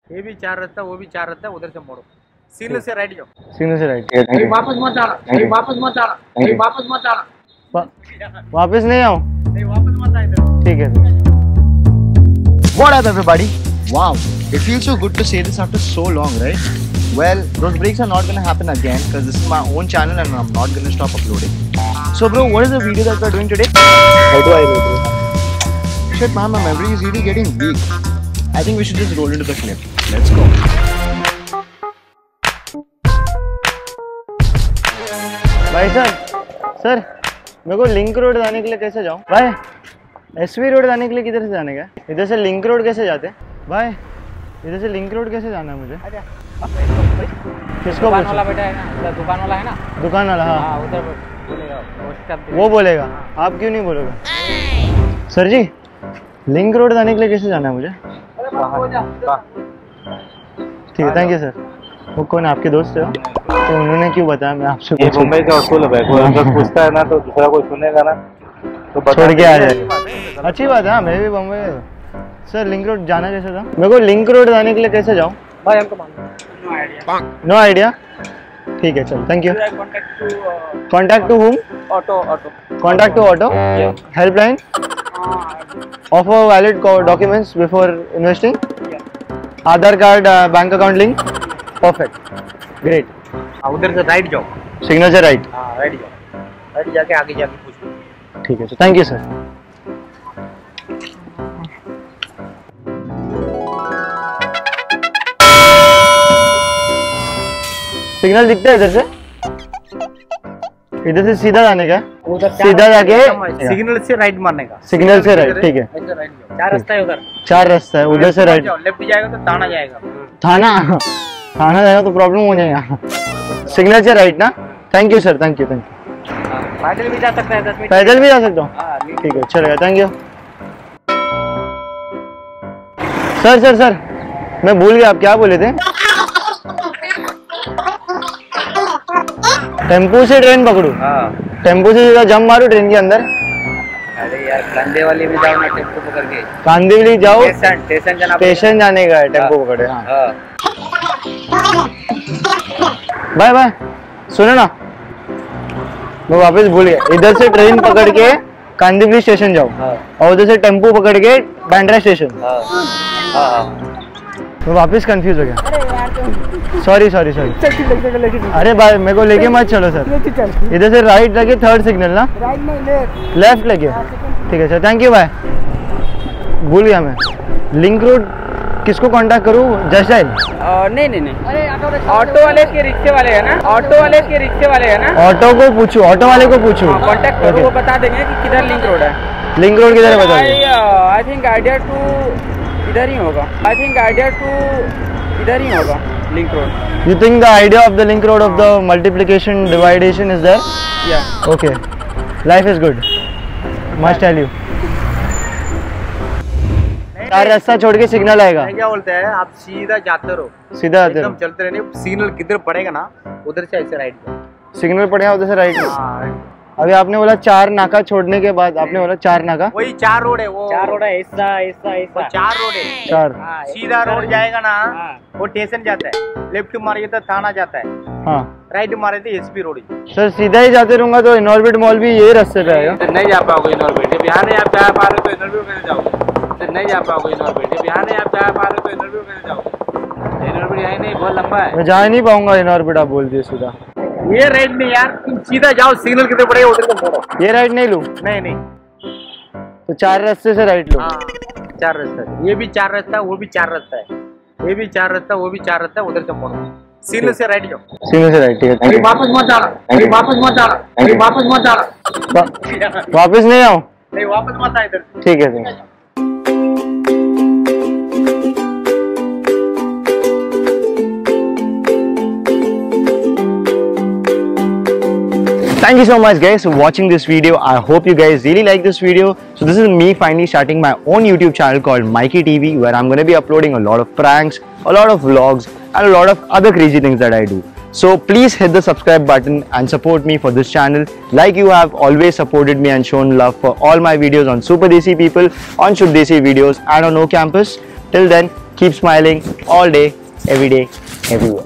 ये भी 4 रास्ता, वो भी 4 रास्ता, उधर से मोड़ो, सिग्नल से राइट जाओ, सिग्नल से राइट। वापस मत आना, वापस मत आना, वापस मत आना, वापस नहीं आओ, नहीं वापस मत आए इधर। ठीक है। What up everybody? Wow, it feels so good to say this after so long, right? Well, those breaks are not gonna happen again because this is my own channel and I'm not gonna stop uploading. So bro, what is the video that we're doing today? How do I know, bro? Shit man, my memory is really getting weak. I think we should just roll into the clip. Let's go. भाई sir मेरे को link road जाने के लिए कैसे जाऊँ भाई? SV road जाने के लिए किधर से जाने का? इधर से लिंक रोड कैसे जाते भाई? इधर से लिंक रोड कैसे जाना है मुझे? किसको दुकान वाला बैठा है ना, दुकान वाला है ना, दुकान वाला। हाँ उधर बोलेगा, वो बोलेगा, आप क्यों नहीं बोलोगे? सर जी लिंक रोड जाने के लिए कैसे जाना है मुझे? ठीक है, थैंक यू सर। वो कौन आपके दोस्त है? तो उन्होंने क्यों बताया? मैं आपसे ये मुंबई का उसूल है, कोई अगर पूछता है ना तो दूसरा कोई सुनेगा ना तो छोड़ के आ जाए। अच्छी बात है। हाँ मैं भी बम्बई। सर लिंक रोड जाना कैसे था? मेरे को लिंक रोड जाने के लिए कैसे जाऊँ भाई? हमको मालूम नो आइडिया। ठीक है चल, thank you. Contact to whom? Auto contact to auto helpline offer valid documents before investing, Aadhaar card, bank account link. Perfect, great. उधर से राइट जाओ, सिग्नल से राइट। हाँ राइट जाओ, राइट जाके आगे जाके पूछो। ठीक है sir, thank you sir. Signal दिखता है इधर से? इधर से सीधा जाने का? सीधा जाके सिग्नल से राइट मारने का। सिग्नल से राइट, ठीक है। 4 रास्ता है उधर, 4 रास्ता है। उधर से राइट, लेफ्ट जाएगा तो थाना जाएगा। थाना जाएगा तो प्रॉब्लम हो जाएगा। सिग्नल से राइट ना? Thank you sir, thank you. पैदल भी जा सकता है, 10 मिनट पैदल भी जा सकता हूँ? ठीक है चलेगा, थैंक यू सर। मैं भूल गया, आप क्या बोले थे? टेम्पो से ट्रेन पकड़ू? टेम्पो से सीधा जंप मारू ट्रेन के अंदर? अरे यार कांदे वाली में जाओ ना, टेम्पो पकड़ के। कांदे वाली जाओ? स्टेशन जाने का है, टेम्पो पकड़े। हाँ बाय सुनो ना, मैं वापस भूल गया। इधर से ट्रेन पकड़ के कांदिवली स्टेशन जाओ और उधर से टेम्पो पकड़ के बांद्रा स्टेशन। मैं वापस कंफ्यूज हो गया। सॉरी। अरे भाई मेरे को लेके मत चलो सर। इधर से राइट लगे, 3rd सिग्नल ना? लेफ्ट लगे। ठीक है सर, थैंक यू बाय। भूल गया मैं। लिंक रोड किसको कांटेक्ट करूँ? Just dial? नहीं। ऑटो वाले के रिक्शे वाले है ना, ऑटो वाले के रिक्शे वाले है ना, ऑटो को पूछू, ऑटो वाले को पूछू। कांटेक्ट करो, वो बता देंगे कि किधर लिंक रोड है। लिंक रोड किधर है बता दो। आई थिंक आइडिया टू इधर ही होगा। Link road. You think the idea of the link road of the multiplication dividation is there? Yeah. Okay. Life is good. Must tell you. 4 रास्ता छोड़ के सिग्नल आएगा। क्या बोलते हैं, आप सीधा जाते रहो, सीधा जाते एकदम चलते रहने। सिग्नल किधर पड़ेगा ना, उधर से ऐसे राइट जाओ। सिग्नल पड़ेगा उधर से राइट। अभी आपने बोला 4 नाका छोड़ने के बाद, आपने बोला 4 नाका। वही 4 रोड है, वो 4 रोड है। ऐसा 4 रोड है। 4 सीधा रोड जाएगा ना, वो स्टेशन जाता है। लेफ्ट मारे तो थाना जाता है। हाँ राइट मारे तो एसपी रोड। सर सीधा ही जाते रहूंगा तो इनऑर्बिट मॉल भी यही रास्ते पे आएगा? नहीं जा पाओगे इनऑर्बिट, जब यहाँ नहीं आप जा पा रहे तो इनऑर्बिट में जाओगे। नहीं जा पाओगे इनऑर्बिट, जब यहाँ नहीं आप जा पा रहे तो इनऑर्बिट में जाओगे। इनऑर्बिट यहाँ नहीं, बहुत लंबा है। मैं जा नहीं पाऊंगा इनऑर्बिट, आप बोल दिए सीधा। ये राइट नहीं यार, तुम सीधा जाओ, सिग्नल कितने पड़ेगा उधर को मोड़ो। ये राइट नहीं लूं? नहीं। तो 4 रास्ते से राइट लो। 4 रास्ता है, ये भी 4 रास्ता है, वो भी 4 रास्ता है, ये भी 4 रास्ता, वो भी 4 रास्ता है, उधर से मोड़ो। सिग्नल से राइट जाओ। सिग्नल से राइट, ठीक है। वापस मत आना। वापस नहीं आओ? नहीं वापस मत आ इधर। ठीक है। Thank you so much guys for watching this video. I hope you guys really like this video. So this is me finally starting my own YouTube channel called MikeyTv, where I'm going to be uploading a lot of pranks, a lot of vlogs and a lot of other crazy things that I do. So please hit the subscribe button and support me for this channel like you have always supported me and shown love for all my videos on Super Desi People, on Shud Desi videos and on No Campus. Till then, keep keep smiling all day, every day, everywhere.